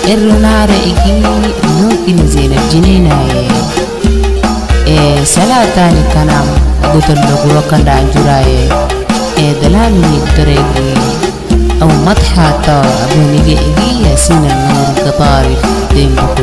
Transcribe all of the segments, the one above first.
الرنار إجي نوكي زينب جنينا سلاتاني كنام قلت له كان دانجوراي دلالي دريبي أو مدحة أبوني إجي ياسين النور كطاري دين بكر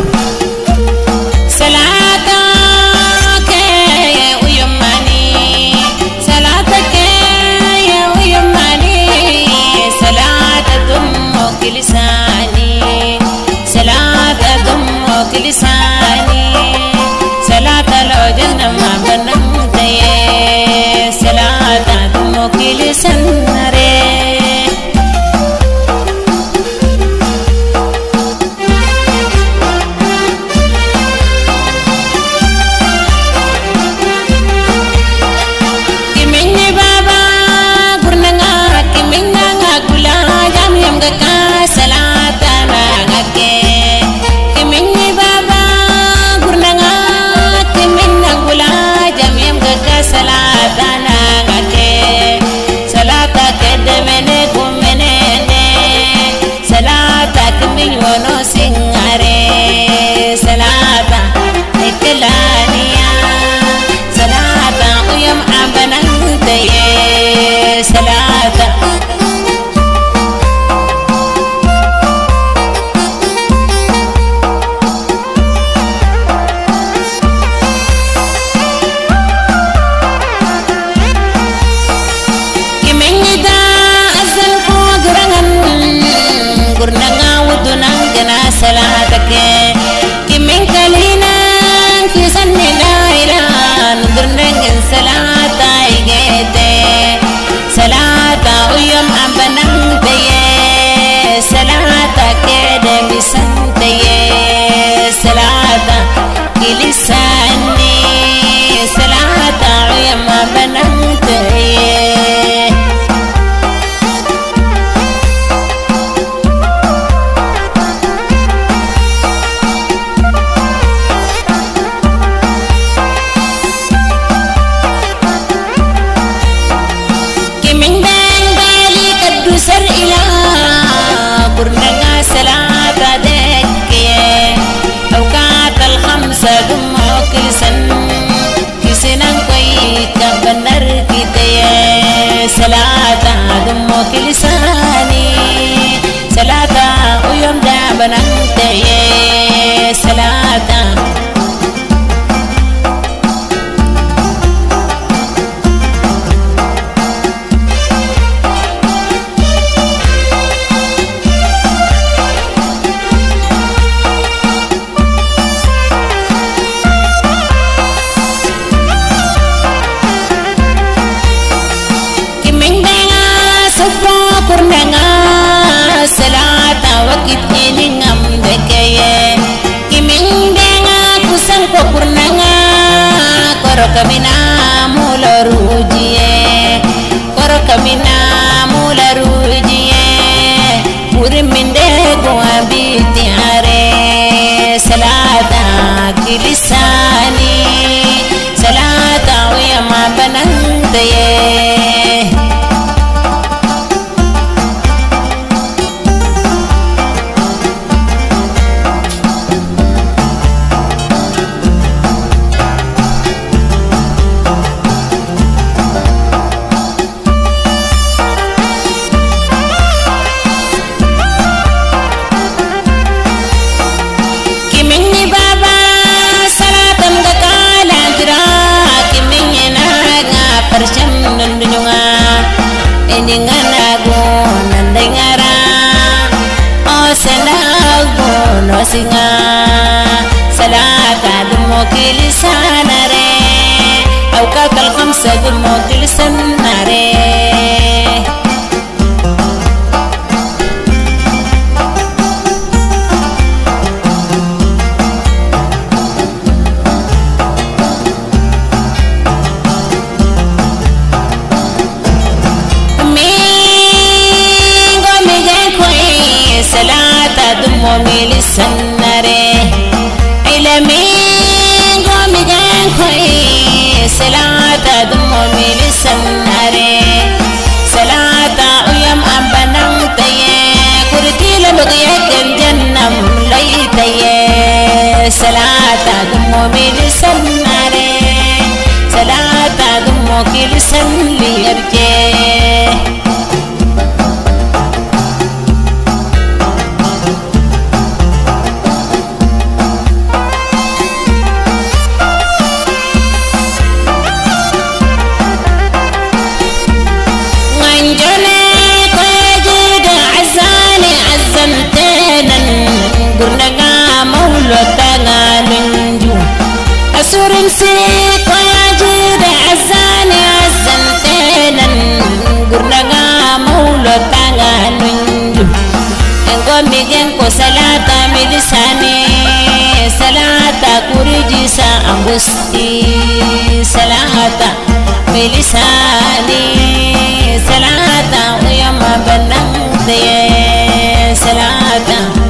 صلاتك يا ويماني صلاتك يا ويماني صلاة دمك لساني صلاة دمك لساني صلاة لو جنة ما بنمت صلاة دمك لساني لساني صلاة ويوم دابنا تهي صلاة kamina mula rujiye murim minde gua bitiare salata kilisani salata ya ma banantaye singa salata dumo kilisanare au kakal khamsa dumo kilisanare sanare ilami gomi gan khoi salata dumo mil sanare بلسان ليرجع أسورن سيك ويجد عزاني عزنتينا قرنقا مولو تغاننجو انقو ميجنكو سلاتا ملساني سلاتا كوريجيسا أمبستي سلاتا ملساني سلاتا ويما بنمتي سلاتا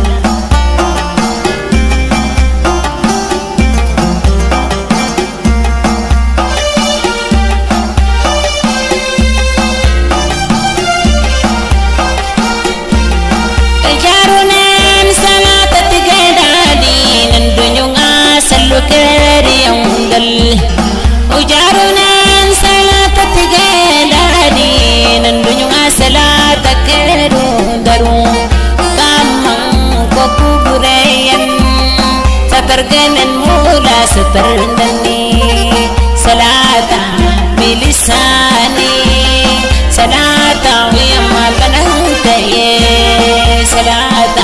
كريم وجارنا سلاة تجداني نندنيا سلاة كرو درو كامن كوكوريم سترجن المولا سترندني سلاة بلساني سلاة ويما بنهتي سلاة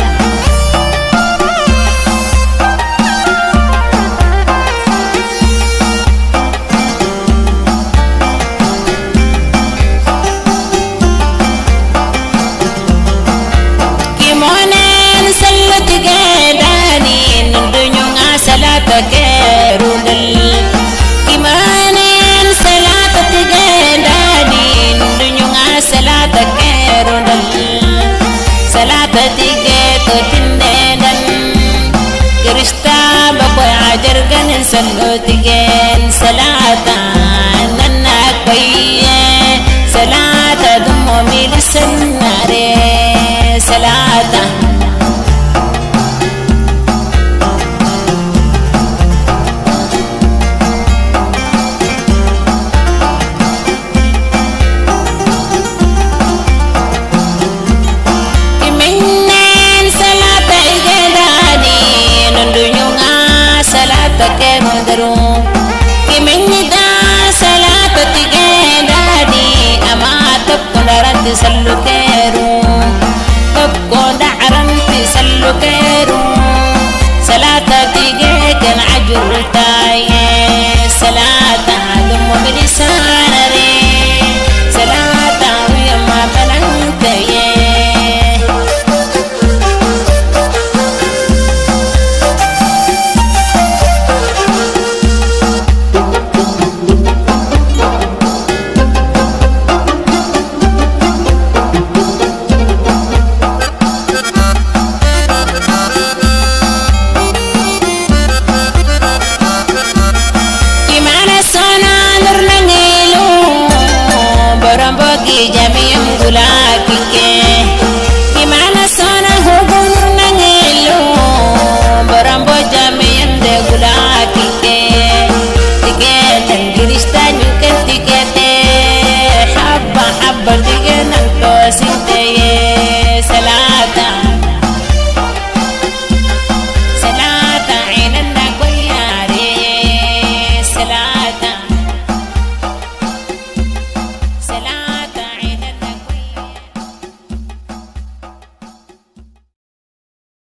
كيرودل كمانين سلاة تجداني دنيا سلاة كيرودل سلاة تجدو تندن كريستا بقوي عجر جن سلو تجن سلاة